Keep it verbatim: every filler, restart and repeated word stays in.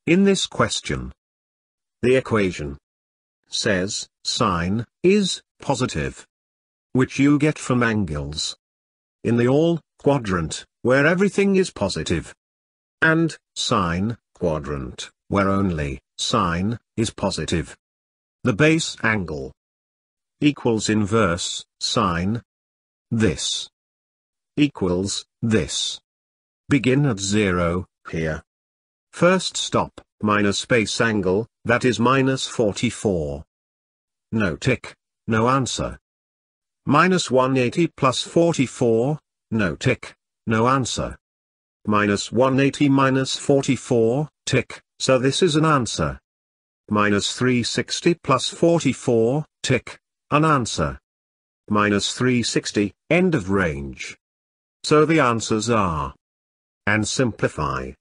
In this question, the equation says, sine is positive, which you get from angles in the all quadrant, where everything is positive, and sine quadrant, where only sine is positive. The base angle equals inverse sine. This equals this. Begin at zero, here. First stop, minus base angle, that is minus forty-four. No tick, no answer. Minus one hundred eighty plus forty-four, no tick, no answer. Minus one hundred eighty minus forty-four, tick, so this is an answer. Minus three hundred sixty plus forty-four, tick, an answer. Minus three hundred sixty, end of range. So the answers are. And simplify.